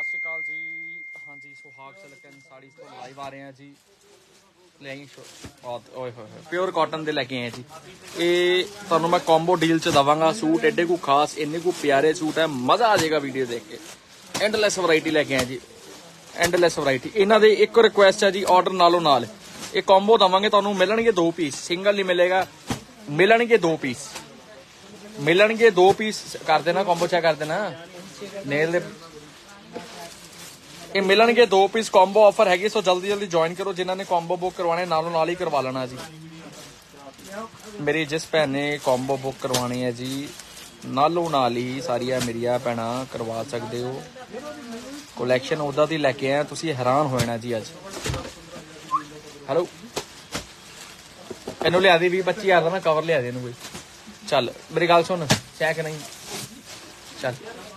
ਸਤਿ ਸ਼੍ਰੀ ਅਕਾਲ ਜੀ। ਹਾਂਜੀ ਸੁਹਾਗ ਸਿਲਕ ਐਂਡ ਸਾੜੀਜ਼ ਤੋਂ ਲਾਈਵ ਆ ਰਹੇ ਹਾਂ ਜੀ। ਲੈ ਆਈ ਓਏ ਹੋਏ ਪਿਓਰ ਕਾਟਨ ਦੇ ਲੈ ਕੇ ਆਏ ਜੀ। ਇਹ ਤੁਹਾਨੂੰ ਮੈਂ ਕੰਬੋ ਡੀਲ ਚ ਦਵਾਂਗਾ। ਸੂਟ ਐਡੇ ਕੋ ਖਾਸ ਇੰਨੇ ਕੋ ਪਿਆਰੇ ਸੂਟ ਹੈ, ਮਜ਼ਾ ਆ ਜਾਏਗਾ ਵੀਡੀਓ ਦੇਖ ਕੇ। ਐਂਡਲੈਸ ਵੈਰਾਈਟੀ ਲੈ ਕੇ ਆਏ ਜੀ, ਐਂਡਲੈਸ ਵੈਰਾਈਟੀ। ਇਹਨਾਂ ਦੇ ਇੱਕ ਰਿਕੁਐਸਟ ਹੈ ਜੀ, ਆਰਡਰ ਨਾਲੋਂ ਨਾਲ ਇਹ ਕੰਬੋ ਦਵਾਂਗੇ ਤੁਹਾਨੂੰ। ਮਿਲਣਗੇ 2 ਪੀਸ, ਸਿੰਗਲ ਨਹੀਂ ਮਿਲੇਗਾ, ਮਿਲਣਗੇ 2 ਪੀਸ, ਮਿਲਣਗੇ 2 ਪੀਸ। ਕਰ ਦੇਣਾ ਕੰਬੋ ਚੈੱਕ ਕਰ ਦੇਣਾ ਨੇਲ ਦੇ। ਇਹ ਮਿਲਣਗੇ 2 ਪੀਸ ਕੰਬੋ ਆਫਰ ਹੈਗੀ, ਸੋ ਜਲਦੀ ਜਲਦੀ ਜੁਆਇਨ ਕਰੋ। ਜਿਨ੍ਹਾਂ ਨੇ ਕੰਬੋ ਬੁੱਕ ਕਰਵਾਣੇ ਨਾਲੋਂ ਨਾਲ ਹੀ ਕਰਵਾ ਲੈਣਾ ਜੀ। ਮੇਰੀ ਜਿਸ ਭੈਣ ਨੇ ਕੰਬੋ ਬੁੱਕ ਕਰਵਾਣੀ ਹੈ ਜੀ, ਨਾਲੋਂ ਨਾਲ ਹੀ ਸਾਰੀਆਂ ਮੇਰੀਆਂ ਭੈਣਾਂ ਕਰਵਾ ਸਕਦੇ ਹੋ। ਕਲੈਕਸ਼ਨ ਉਹਦਾ ਦੀ ਲੈ ਕੇ ਆਇਆ, ਤੁਸੀਂ ਹੈਰਾਨ ਹੋ ਜਾਣਾ ਜੀ। ਅੱਜ ਹੈਲੋ, ਇਹਨੂੰ ਲਿਆ ਦੇ 20-25 ਦਾ ਨਾ ਕਵਰ ਲਿਆ ਦੇ ਇਹਨੂੰ ਕੋਈ। ਚੱਲ ਮੇਰੀ ਗੱਲ ਸੁਣ, ਚੈੱਕ ਨਹੀਂ ਚੱਲ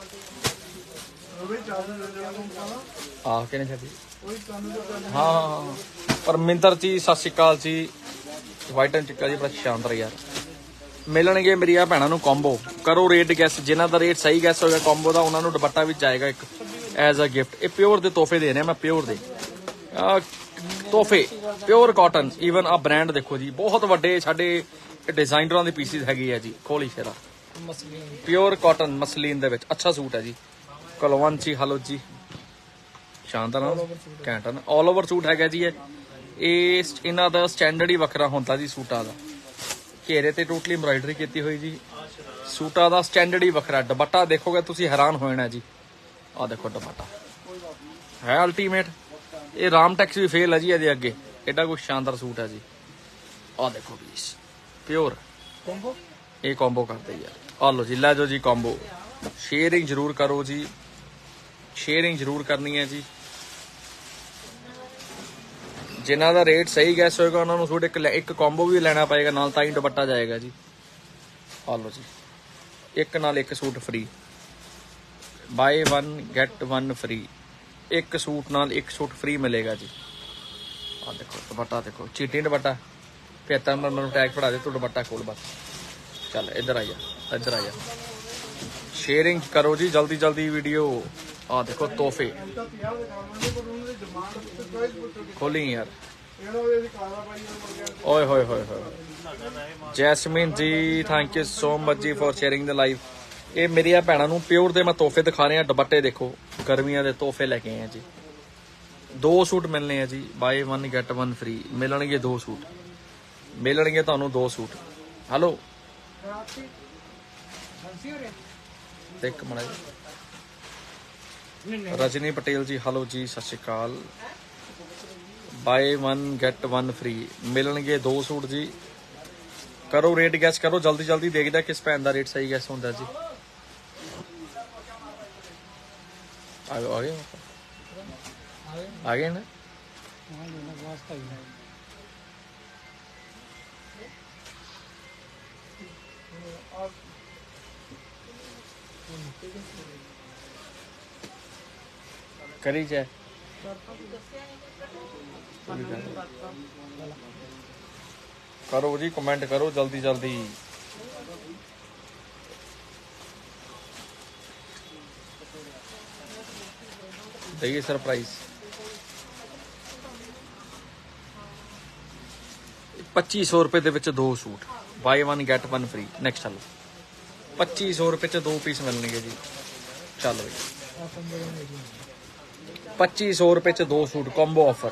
ਆਹ ਕਿਹਨੇ ਛੱਡੀ। ਹਾਂ ਪਰਮਿੰਦਰ ਜੀ ਸਤਿ ਸ਼੍ਰੀ ਅਕਾਲ ਜੀ। ਵਾਈਟ ਐਂਡ ਚਿੱਕਾ ਜੀ ਬੜਾ ਸ਼ਾਨਦਾਰ ਯਾਰ। ਮਿਲਣਗੇ ਮੇਰੀਆਂ ਭੈਣਾਂ ਨੂੰ ਕੰਬੋ। ਕਰੋ ਰੇਟ ਗੈਸ, ਜਿਨ੍ਹਾਂ ਦਾ ਰੇਟ ਸਹੀ ਗੈਸ ਹੋਏਗਾ ਕੰਬੋ ਦਾ, ਉਹਨਾਂ ਨੂੰ ਦੁਪੱਟਾ ਵੀ ਜਾਏਗਾ ਇੱਕ ਐਜ਼ ਅ ਗਿਫਟ। ਇਹ ਪਿਓਰ ਦੇ ਤੋਹਫੇ ਦੇ ਰਹੇ ਮੈਂ, ਪਿਓਰ ਦੇ ਤੋਹਫੇ, ਪਿਓਰ ਕਾਟਨ। ਈਵਨ ਆ ਬ੍ਰਾਂਡ ਦੇਖੋ ਜੀ, ਬਹੁਤ ਵੱਡੇ ਸਾਡੇ ਡਿਜ਼ਾਈਨਰਾਂ ਦੇ ਪੀਸਿਸ ਹੈਗੇ ਆ ਜੀ। ਖੋਲੀ ਸ਼ੇਰਾ ਪਿਓਰ ਕਾਟਨ ਮਸਲੀਨ ਦੇ ਵਿੱਚ ਅੱਛਾ ਸੂਟ ਹੈ ਜੀ। ਕਲਵੰਚੀ ਹਲੋ ਜੀ, ਸ਼ਾਨਦਾਰ ਘੈਂਟ ਨਾ। ਆਲ ਓਵਰ ਸੂਟ ਹੈਗਾ ਜੀ। ਇਹ ਇਹਨਾਂ ਦਾ ਸਟੈਂਡਰਡ ਹੀ ਵੱਖਰਾ ਹੁੰਦਾ ਜੀ ਸੂਟਾਂ ਦਾ। ਘੇਰੇ ਤੇ ਟੋਟਲੀ ਐਮਬਰਾਇਡਰੀ ਕੀਤੀ ਹੋਈ ਜੀ। ਸੂਟਾਂ ਦਾ ਸਟੈਂਡਰਡ ਹੀ ਵੱਖਰਾ। ਦੁਪੱਟਾ ਦੇਖੋਗੇ ਤੁਸੀਂ ਹੈਰਾਨ ਹੋ ਜਾਣਾ ਜੀ। ਆਹ ਦੇਖੋ ਦੁਪੱਟਾ ਹੈ ਅਲਟੀਮੇਟ। ਇਹ ਰਾਮ ਟੈਕਸ ਵੀ ਫੇਲ ਹੈ ਜੀ ਇਹਦੇ ਅੱਗੇ, ਐਡਾ ਕੁਛ ਸ਼ਾਨਦਾਰ ਸੂਟ ਹੈ ਜੀ। ਆਹ ਦੇਖੋ ਪੀਸ ਪਿਓਰ ਕੰਬੋ, ਇਹ ਕੰਬੋ ਕਰਦੇ ਯਾਰ। ਆ ਲਓ ਜੀ, ਲੈ ਜਾਓ ਜੀ ਕੰਬੋ। ਸ਼ੇਅਰਿੰਗ ਜ਼ਰੂਰ ਕਰੋ ਜੀ, ਸ਼ੇਅਰਿੰਗ ਜ਼ਰੂਰ ਕਰਨੀ ਹੈ ਜੀ। ਜਿਨ੍ਹਾਂ ਦਾ ਰੇਟ ਸਹੀ ਗੈਸ ਹੋਏਗਾ ਉਹਨਾਂ ਨੂੰ ਸੂਟ ਇੱਕ ਕੰਬੋ ਵੀ ਲੈਣਾ ਪਏਗਾ ਨਾਲ, ਤਾਂ ਹੀ ਦੁਪੱਟਾ ਜਾਏਗਾ ਜੀ। ਆ ਲਓ ਜੀ, ਇੱਕ ਨਾਲ ਇੱਕ suit free, buy 1 get 1 free. ਇੱਕ ਸੂਟ ਨਾਲ ਇੱਕ ਸੂਟ ਫ੍ਰੀ ਮਿਲੇਗਾ ਜੀ। ਆ ਦੇਖੋ ਦੁਪੱਟਾ ਦੇਖੋ, ਚੀਟੀ ਦੁਪੱਟਾ। 75 ਨੰਬਰ ਨੂੰ ਟੈਗ ਫੜਾ ਦੇ ਤੂੰ, ਦੁਪੱਟਾ ਖੋਲ ਬਸ। ਚੱਲ ਇੱਧਰ ਆ ਜਾ, ਇੱਧਰ ਆ ਜਾ। ਸ਼ੇਅਰਿੰਗ ਕਰੋ ਜੀ ਜਲਦੀ ਜਲਦੀ ਵੀਡੀਓ। ਆ ਦੇਖੋ ਤੋਹਫੇ ਖੋਲੀ ਯਾਰ। ਓਏ ਹੋਏ ਹੋਏ ਹੋਏ। Jasmine ji thank you so much ji for sharing the live. ਇਹ ਮੇਰੀਆਂ ਭੈਣਾਂ ਨੂੰ ਪਿਓਰ ਦੇ ਮੈਂ ਤੋਹਫੇ ਦਿਖਾ ਰਿਹਾ। ਦੁਪੱਟੇ ਦੇਖੋ, ਗਰਮੀਆਂ ਦੇ ਤੋਹਫੇ ਲੈ ਕੇ ਆਏ ਆ ਜੀ। 2 ਸੂਟ ਮਿਲਣੇ ਆ ਜੀ, ਬਾਏ 1 ਗੈਟ 1 ਫ੍ਰੀ। ਮਿਲਣਗੇ 2 ਸੂਟ, ਮਿਲਣਗੇ ਤੁਹਾਨੂੰ 2 ਸੂਟ। ਹੈਲੋ ਇੱਕ ਮਿੰਟ। ਰਜਨੀ ਪਟੇਲ ਜੀ ਹੈਲੋ ਜੀ, ਸਤਿ ਸ਼੍ਰੀ ਅਕਾਲ। Buy 1 get 1 free. ਮਿਲਣਗੇ 2 ਸੂਟ ਜੀ। ਕਰੋ ਰੇਟ ਗੈਸ ਕਰੋ ਜਲਦੀ ਜਲਦੀ, ਦੇਖਦਾ ਕਿਸ ਭੈਣ ਦਾ ਰੇਟ ਸਹੀ ਗੈਸ ਹੁੰਦਾ ਜੀ। ਆ ਗਏ ਆ ਗਏ ਨਾ। करी जाए करो जी, कमेंट करो जल्दी जल्दी। देखिए सरप्राइज 2500 रुपए ਦੇ ਵਿੱਚ 2 suit, buy 1 get 1 free. Next hello 2500 रुपए ਚ 2 ਪੀਸ ਮਿਲਣਗੇ ਜੀ। ਚਲੋ ਜੀ 2500 रुपए ਚ 2 ਸੂਟ ਕੰਬੋ ਆਫਰ।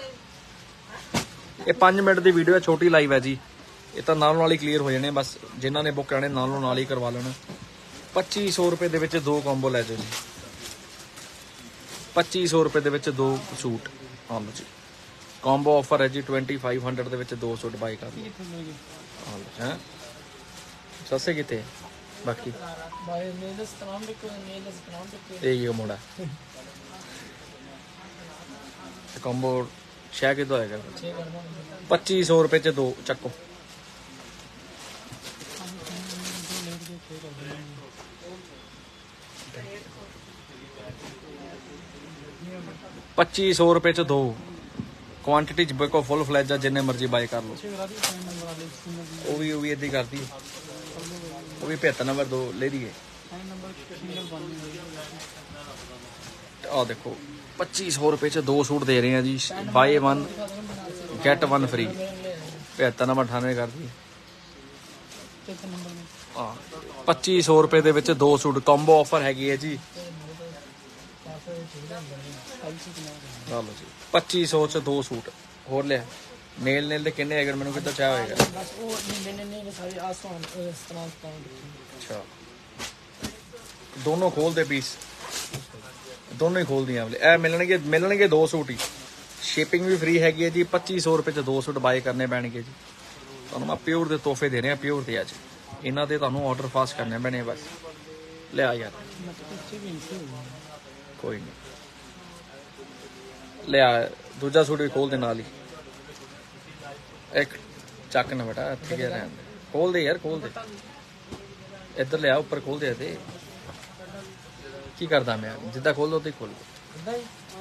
ਇਹ 5 ਮਿੰਟ ਦੀ ਵੀਡੀਓ ਹੈ, ਛੋਟੀ ਲਾਈਵ ਹੈ ਜੀ। ਇਹ ਤਾਂ ਨਾਲੋਂ ਨਾਲ ਹੀ ਕਲੀਅਰ ਹੋ ਜਾਣੇ, ਬਸ ਜਿਨ੍ਹਾਂ ਨੇ ਬੁੱਕ ਕਰਾਣੇ ਨਾਲੋਂ ਨਾਲ ਹੀ ਕਰਵਾ ਲੈਣਾ। 2500 रुपए ਦੇ ਵਿੱਚ 2 ਕੰਬੋ ਲੈ ਜਾਓ ਜੀ। 2500 रुपए ਦੇ ਵਿੱਚ 2 ਸੂਟ। ਹਾਂ ਲਓ ਜੀ ਕੰਬੋ ਆਫਰ ਹੈ ਜੀ। 2500 ਦੇ ਵਿੱਚ 2 ਸੂਟ ਬਾਈ ਕਰ ਲਓ। ਹਾਂ ਲਓ ਹੈ ਸਸੇ ਕਿਤੇ ਬਾਕੀ ਇਹ ਮੁੰਡਾ ਕੰਬੋ ਸ਼ਹਿ ਕਿਦੋਂ ਆਏਗਾ। 2500 रुपए ਚ 2 ਚੱਕੋ। $2500 रुपए ਚ 2 ਕੁਆਂਟਿਟੀ ਚ ਬਿਕੋ ਫੁੱਲ ਫਲੈਜ ਆ, ਜਿੰਨੇ ਮਰਜ਼ੀ ਬਾਈ ਕਰ ਲਓ। ਉਹ ਵੀ ਏਦਾਂ ਹੀ ਕਰਦੀ, ਉਹ ਵੀ 75 ਨੰਬਰ 2 ਲੈ ਲਈਏ। ਆ ਦੇਖੋ 2500 ਰੁਪਏ ਚ 2 ਸੂਟ ਦੇ ਰਹੇ ਆ ਜੀ। Bye 1 get 1 free. 75 ਨੰਬਰ 98 ਕਰ ਦੀ। 2500 ਰੁਪਏ ਦੇ ਵਿੱਚ 2 ਸੂਟ ਕੰਬੋ ਆਫਰ ਹੈਗੀ ਹੈ ਜੀ। ਚਲੋ ਜੀ 2500 ਚ 2 ਸੂਟ ਹੋਰ ਲਿਆ। ਨੇਲ ਦੇ ਕਿੰਨੇ ਅਗਰ ਮੈਨੂੰ ਕਿੱਦਾਂ ਚਾਹ ਹੋਏਗਾ। ਅੱਛਾ ਦੋਨੋਂ ਖੋਲਦੇ ਪੀਸ, ਦੋਨੋਂ ਹੀ ਖੋਲਦੀਆਂ ਵਾਲੇ। ਇਹ ਮਿਲਣਗੇ 2 ਸੂਟ ਹੀ। ਸ਼ਿਪਿੰਗ ਵੀ ਫ੍ਰੀ ਹੈਗੀ ਹੈ ਜੀ। 2500 ਰੁਪਏ ਚ 2 ਸੂਟ ਬਾਏ ਕਰਨੇ ਪੈਣਗੇ ਜੀ। ਤੁਹਾਨੂੰ ਮੈਂ ਪਿਓਰ ਦੇ ਤੋਹਫੇ ਦੇ ਰਿਹਾ, ਪਿਓਰ ਦੇ ਅੱਜ। ਇਹਨਾਂ ਦੇ ਤੁਹਾਨੂੰ ਆਰਡਰ ਫਾਸਟ ਕਰਨੇ ਪੈਣੇ ਬਸ। ਲਿਆ ਯਾਰ ਕੋਈ ਨਹੀਂ, ਲਿਆ ਦੂਜਾ ਸੂਟ ਵੀ ਖੋਲ ਦੇ ਨਾਲ ਹੀ। ਇੱਕ ਚੱਕ ਨਾ ਬੇਟਾ, ਇੱਥੇ ਗਿਆ ਰਹਿਣ ਦੇ। ਖੋਲ ਦੇ ਯਾਰ, ਖੋਲ ਦੇ ਇੱਧਰ ਲਿਆ, ਉੱਪਰ ਖੋਲ ਦੇ। ਤੇ ਕੀ ਕਰਦਾ ਮੈਂ, ਜਿੱਦਾਂ ਖੋਲ ਦੋ ਉੱਦਾਂ ਹੀ ਖੋਲ ਦੋ।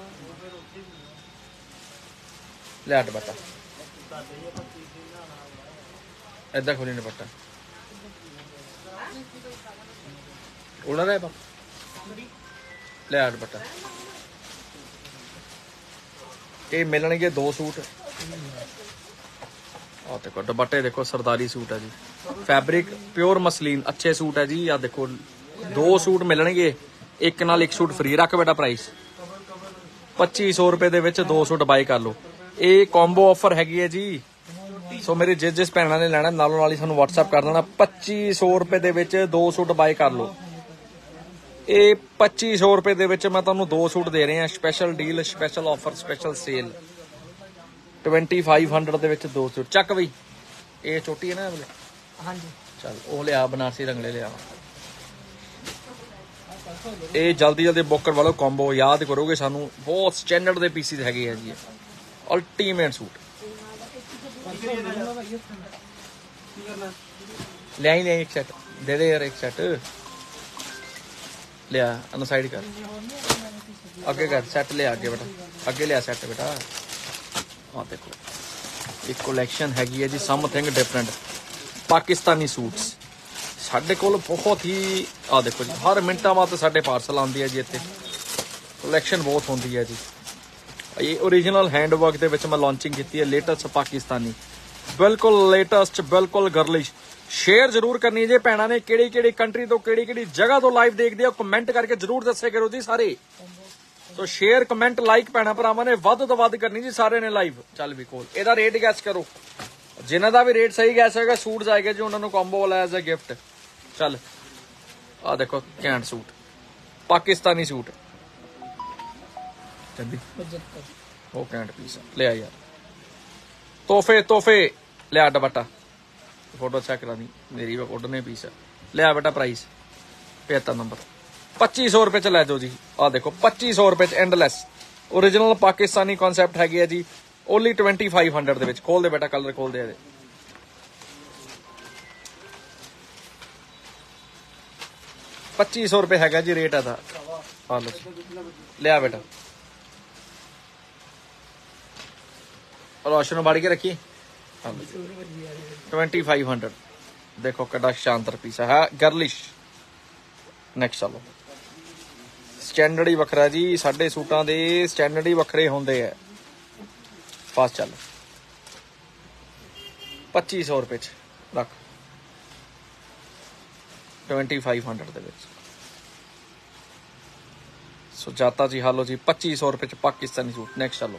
ਲਿਆ ਦੁਪੱਟਾ ਏਦਾਂ ਖੋਲੀ ਦੁਪੱਟਾ ਉੜਾ ਰਿਹਾ ਬਾਪ। ਲਿਆ ਦੁਪੱਟਾ। ਇਹ ਮਿਲਣਗੇ 2 ਸੂਟ। ਆ ਦੇਖੋ ਦੁਪੱਟੇ ਦੇਖੋ, ਸਰਦਾਰੀ ਸੂਟ ਹੈ ਜੀ। ਫੈਬਰਿਕ ਪਿਓਰ ਮਸਲੀਨ, ਅੱਛੇ ਸੂਟ ਹੈ ਜੀ। ਆ ਦੇਖੋ 2 ਸੂਟ ਮਿਲਣਗੇ, ਇੱਕ ਨਾਲ ਇੱਕ ਸੂਟ ਫ੍ਰੀ। ਰੱਖ ਬੇਟਾ ਪ੍ਰਾਈਸ 2500 ਰੁਪਏ ਦੇ ਵਿੱਚ 2 ਸੂਟ ਬਾਈ ਕਰ ਲਓ। ਇਹ ਕੰਬੋ ਆਫਰ ਹੈਗੀ ਹੈ ਜੀ। ਸੋ ਮੇਰੇ ਜਿਸ ਭੈਣਾਂ ਨੇ ਲੈਣਾ ਨਾਲੋਂ ਨਾਲ ਹੀ ਸਾਨੂੰ WhatsApp ਕਰ ਦੇਣਾ। 2500 ਰੁਪਏ ਦੇ ਵਿੱਚ 2 ਸੂਟ ਬਾਈ ਕਰ ਲਓ। ਇਹ 2500 ਰੁਪਏ ਦੇ ਵਿੱਚ ਮੈਂ ਤੁਹਾਨੂੰ 2 ਸੂਟ ਦੇ ਰਿਹਾ। Special deal, special offer, special sale. 2500 ਦੇ ਵਿੱਚ 2 ਸੂਟ। ਚੱਕ ਬਈ ਇਹ ਛੋਟੀ ਹੈ ਨਾ ਅਗਲੇ। ਹਾਂਜੀ ਚੱਲ ਉਹ ਲਿਆ, ਬਨਾਰਸੀ ਰੰਗਲੇ ਲਿਆ। ਇਹ ਜਲਦੀ ਬੁੱਕ ਕਰਵਾ ਲਓ। ਕੰਬੋ ਯਾਦ ਕਰੋਗੇ ਸਾਨੂੰ, ਬਹੁਤ ਸਟੈਂਡਰਡ ਦੇ ਪੀਸਿਸ ਹੈਗੇ ਆ ਜੀ। ਅਲਟੀਮੇਟ ਸੂਟ ਲਿਆ ਹੀ ਲਿਆ। ਇੱਕ ਸੈਟ ਦੇ ਦੇ ਯਾਰ, ਇੱਕ ਸੈਟ ਲਿਆ। ਅਨ ਸਾਈਡ ਕਰ, ਅੱਗੇ ਕਰ ਸੈਟ ਲਿਆ। ਅੱਗੇ ਬੇਟਾ, ਅੱਗੇ ਲਿਆ ਸੈਟ ਬੇਟਾ। ਆ ਦੇਖੋ ਇੱਕ ਕਲੈਕਸ਼ਨ ਹੈਗੀ ਹੈ ਜੀ, ਸਮਥਿੰਗ ਡਿਫਰੈਂਟ ਪਾਕਿਸਤਾਨੀ ਸੂਟਸ ਸਾਡੇ ਕੋਲ ਬਹੁਤ ਹੀ। ਆ ਦੇਖੋ ਜੀ, ਹਰ ਮਿੰਟਾਂ ਬਾਅਦ ਸਾਡੇ ਪਾਰਸਲ ਆਉਂਦੀ ਹੈ ਜੀ। ਇੱਥੇ ਕਲੈਕਸ਼ਨ ਬਹੁਤ ਹੁੰਦੀ ਹੈ ਜੀ। ਇਹ ਓਰੀਜਨਲ ਹੈਂਡਵਰਕ ਦੇ ਵਿੱਚ ਮੈਂ ਲਾਂਚਿੰਗ ਕੀਤੀ ਹੈ। ਲੇਟੈਸਟ ਪਾਕਿਸਤਾਨੀ, ਬਿਲਕੁਲ ਲੇਟੈਸਟ, ਬਿਲਕੁਲ ਗਰਲਿਸ਼। ਸ਼ੇਅਰ ਜ਼ਰੂਰ ਕਰਨੀ ਜੇ ਭੈਣਾਂ ਨੇ ਕਿਹੜੀ ਕੰਟਰੀ ਤੋਂ, ਕਿਹੜੀ ਜਗ੍ਹਾ ਤੋਂ ਲਾਈਵ ਦੇਖਦੇ ਹੋ, ਕਮੈਂਟ ਕਰਕੇ ਜ਼ਰੂਰ ਦੱਸਿਆ ਕਰੋ ਜੀ ਸਾਰੇ। ਸੋ ਸ਼ੇਅਰ, ਕਮੈਂਟ, ਲਾਈਕ ਭੈਣਾਂ ਭਰਾਵਾਂ ਨੇ ਵੱਧ ਤੋਂ ਵੱਧ ਕਰਨੀ ਜੀ ਸਾਰੇ ਨੇ ਲਾਈਵ। ਚੱਲ ਵੀ ਕੋਲ ਇਹਦਾ ਰੇਟ ਗੈਸ ਕਰੋ। ਜਿਨ੍ਹਾਂ ਦਾ ਵੀ ਰੇਟ ਸਹੀ ਗੈਸ ਹੋਏਗਾ ਸੂਟ ਜਾਏਗਾ ਜੀ ਉਹਨਾਂ ਨੂੰ ਕੰਬੋ ਵਾਲਾ ਐਜ਼ ਅ ਗਿਫਟ। ਚੱਲ ਆ ਦੇਖੋ ਕੈਂਟ ਸੂਟ, ਪਾਕਿਸਤਾਨੀ ਸੂਟ ਉਹ ਕੈਂਟ ਪੀਸ ਲਿਆ ਯਾਰ। ਤੋਹਫੇ ਲਿਆ। ਦੁਪੱਟਾ ਫੋਟੋ ਚੈੱਕ ਕਰਾ ਦੀ ਮੇਰੀ, ਉੱਡਨੇ ਪੀਸ ਲਿਆ ਬੇਟਾ। ਪ੍ਰਾਈਸ 75 ਨੰਬਰ 2500 ਰੁਪਏ ਚ ਲੈ ਜਾਓ ਜੀ। ਆ ਦੇਖੋ 2500 ਰੁਪਏ ਚ ਐਂਡਲੈਸ ਓਰੀਜਨਲ ਪਾਕਿਸਤਾਨੀ ਕਨਸੈਪਟ ਹੈਗੀ ਹੈ ਜੀ। ਓਨਲੀ 2500 ਦੇ ਵਿੱਚ। ਖੋਲ ਦੇ ਬੇਟਾ, ਕਲਰ ਖੋਲ ਦੇ ਇਹਦੇ। $2500 ਰੁਪਏ ਹੈਗਾ ਜੀ ਰੇਟ ਇਹਦਾ। ਆ ਲਓ ਲਿਆ ਬੇਟਾ। ਰੋਸ਼ਨ ਬਾੜ ਕੇ ਰੱਖੀ। 2500 ਦੇਖੋ ਕਿੱਡਾ ਸ਼ਾਨਦਾਰ ਪੀਸ ਹੈ, ਗਰਲਿਸ਼। ਨੈਕਸਟ ਚਲੋ। ਸਟੈਂਡਰਡ ਹੀ ਵੱਖਰਾ ਜੀ, ਸਾਡੇ ਸੂਟਾਂ ਦੇ ਸਟੈਂਡਰਡ ਹੀ ਵੱਖਰੇ ਹੁੰਦੇ ਆ। ਫਾਸਟ ਚੱਲ। 2500 ਰੁਪਏ ਚ ਰੱਖ। 2500 ਦੇ ਵਿੱਚ। ਸੋ ਜਾਤਾ ਜੀ ਹਾਲੋ ਜੀ 2500 ਰੁਪਏ ਚ ਪਾਕਿਸਤਾਨੀ ਸੂਟ। ਨੈਕਸਟ ਚਲੋ।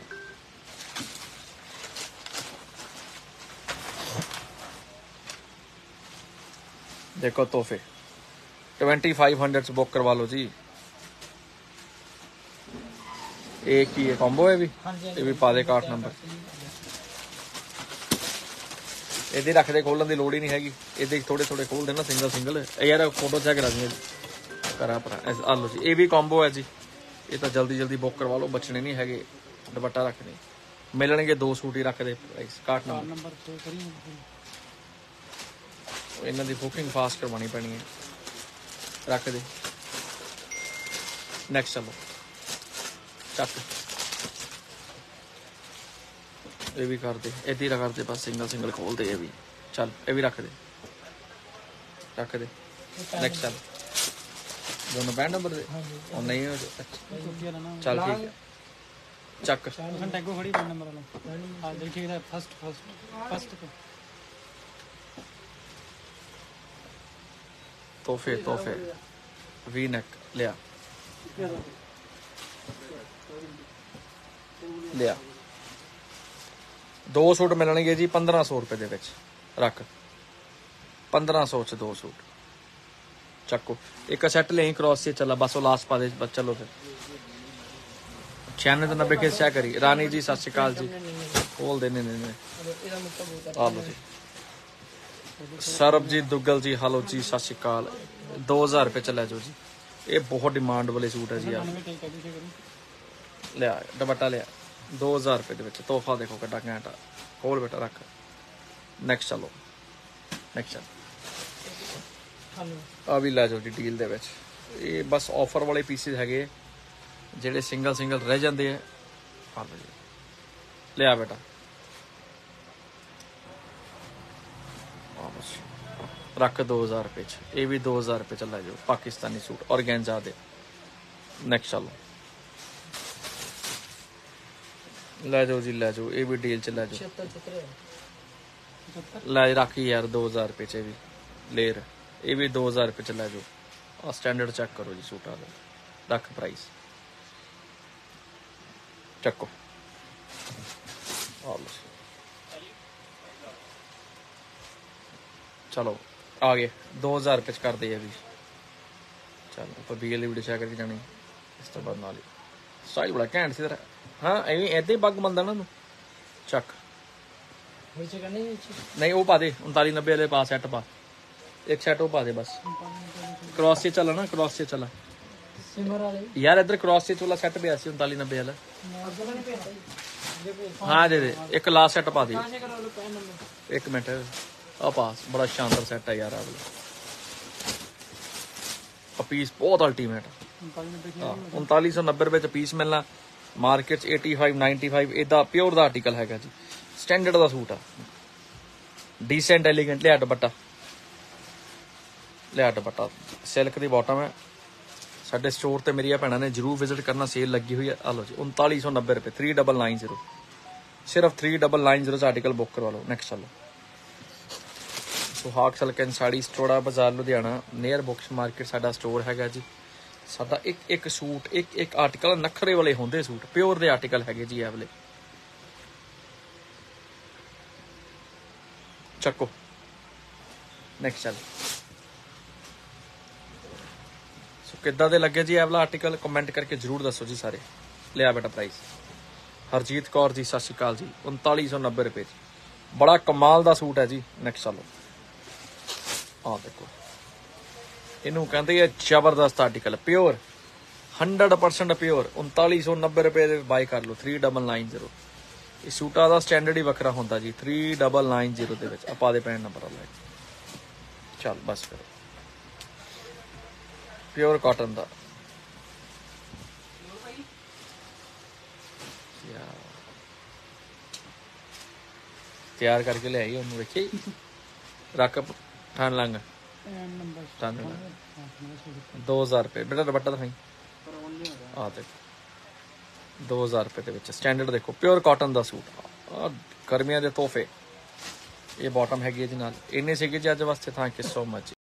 ਦੇਖੋ ਤੋਹਫੇ 2500 ਚ ਬੁੱਕ ਕਰਵਾ ਲਓ ਜੀ। ਇਹ ਕੀ ਹੈ, ਕੰਬੋ ਹੈ ਵੀ। ਇਹ ਵੀ ਪਾ ਦੇ 61 ਨੰਬਰ। ਇਹਦੇ ਰੱਖਦੇ ਖੋਲਣ ਦੀ ਲੋੜ ਹੀ ਨਹੀਂ ਹੈਗੀ। ਇਹਦੇ ਥੋੜੇ ਖੋਲ ਦੇਣਾ, ਸਿੰਗਲ। ਯਾਰ ਫੋਟੋ ਚੈੱਕ ਕਰਾ ਦਿੰਦੇ ਕਰਾ ਭਰਾ। ਆ ਲਓ ਜੀ, ਇਹ ਵੀ ਕੰਬੋ ਹੈ ਜੀ। ਇਹ ਤਾਂ ਜਲਦੀ ਬੁੱਕ ਕਰਵਾ ਲਓ, ਬਚਣੇ ਨਹੀਂ ਹੈਗੇ। ਦੁਪੱਟਾ ਰੱਖਦੇ ਮਿਲਣਗੇ 2 ਸੂਟ ਹੀ ਰੱਖਦੇ। Price 61 number. ਇਹਨਾਂ ਦੀ ਬੁਕਿੰਗ ਫਾਸਟ ਕਰਵਾਉਣੀ ਪੈਣੀ ਹੈ। ਰੱਖ ਦੇ। ਨੈਕਸਟ ਚਲੋ। ਚੱਕ ਇਹ ਵੀ ਕਰਦੇ, ਏਦਾਂ ਹੀ ਕਰਦੇ ਬਸ। ਸਿੰਗਲ ਖੋਲਦੇ ਇਹ ਵੀ। ਚੱਲ ਇਹ ਵੀ ਰੱਖ ਦੇ। ਨੈਕਸਟ ਚੱਲ। दोनों 65 नंबर दे और नहीं हो चल ठीक है चक टैगो खड़ी 5 नंबर वाला हां देखिए इधर फर्स्ट तोहफे वी नेक लिया दो सूट मिलणगे जी 1500 रुपए दे विच रख 1500 च 2 सूट चक्को एक सैट ले क्रॉस से चला बस वो लास्ट पा दे बस चलो फिर 96 तो 90 के क्या करी रानी जी सत श्री अकाल जी खोल देने ने आलो जी सरबजीत दुग्गल जी हेलो जी सत श्री अकाल 2000 रुपए चला जो जी ये बहुत डिमांड वाले सूट है जी यार लिया दुपट्टा लिया 2000 रुपए दे विच तोहफा देखो किड्डा घैंट खोल बेटा रख नेक्स्ट चलो नेक्स्ट चल आ भी लै जाओ जी डील दे विच ये बस ऑफर वाले पीसिस हैगे ਜਿਹੜੇ ਸਿੰਗਲ ਰਹਿ ਜਾਂਦੇ ਆ ਆ ਲਓ ਜੀ ਲਿਆ ਬੇਟਾ ਆ ਬਸ ਰੱਖ 2000 ਰੁਪਏ ਚ ਇਹ ਵੀ 2000 ਰੁਪਏ ਚ ਲੈ ਜਾਓ ਪਾਕਿਸਤਾਨੀ ਸੂਟ ਔਰਗੈਂਜ਼ਾ ਦੇ ਨੈਕਸਟ ਚਲੋ ਲੈ ਜਾਓ ਜੀ ਲੈ ਜਾਓ ਇਹ ਵੀ ਡੀਲ ਚ ਲੈ ਜਾਓ ਲੈ ਰੱਖੀ ਯਾਰ 2000 ਰੁਪਏ ਚ ਵੀ ਲੇਰ ਇਹ ਵੀ 2000 ਰੁਪਏ ਚ ਲੈ ਜਾਓ ਆ ਸਟੈਂਡਰਡ ਚੈੱਕ ਕਰੋ ਜੀ ਸੂਟਾਂ ਦਾ ਰੱਖ ਪ੍ਰਾਈਸ ਚੱਕੋ चलो आ गए 2000 रुपये कर दे अभी चल आप बी एल वीडियो शेयर करके जानी इस तो बाद नाल स्टाइल बड़ा घैंट सी तरह हाँ एवं ऐदा ही बग मिलता ना चक नहीं वो पा दे 3990 वाले पा सैट पा एक सैट वो पा दे बस क्रॉस से चला ना क्रॉस से चला यार इधर क्रॉस से वाला सैट पे 3990 वाला हाँ दे एक लास्ट सैट पा दी एक मिनट पास बड़ा शानदार सेट है यार पीस बहुत अल्टीमेट 3990 रुपए च पीस मिलना मार्केट 85 95 इदा प्योर दा आर्टिकल हैगा जी स्टैंडर्ड दा सूट आ डिसेंट एलिगेंट लिया दुपट्टा सिल्क दी बॉटम है साडे स्टोर ते मेरी भैणां ने जरूर विजिट करना सेल लगी हुई है आ लो जी 3990 रुपए 3990 सिर्फ 3990 आर्टिकल बुक करवा लो नेक्स्ट चलो सुहाग सिल्क एंड साड़ी स्टोड़ा बाजार लुधियाना नियर बुक्स मार्केट साडा स्टोर हैगा जी साडा एक सूट एक आर्टिकल नखरे वाले होंदे सूट प्योर दे आर्टिकल हैगे जी ए वाले चक्को नेक्स्ट चल सो किद्दां दे लगे जी ए वाला आर्टिकल कमेंट करके जरूर दसो जी सारे लिया बेटा प्राइस हरजीत कौर जी सत श्री अकाल जी 3990 रुपए जी बड़ा कमाल दा सूट है जी नेक्स्ट चलो देखो इनू कहते हैं जबरदस्त आर्टिकल प्योर 100% प्योर 3990 रुपए बाय कर लो 3990 इस सूटा का स्टैंडर्ड ही वखरा होंदा जी 3990 दे विच आपा दे पैन नंबर वाला चल बस करो प्योर कॉटन दा तैयार करके ले आई उन्होंने देखी रख ठान लांग 2000 रुपए बेटा दुपट्टा दिखाई आ देखो 2000 रुपए दे विच स्टैंडर्ड देखो प्योर कॉटन दा सूट गर्मियां दे तोहफे ये बॉटम हैगी जी नाल इन्ने सीगे जी अज वास्ते थैंक यू सो मच।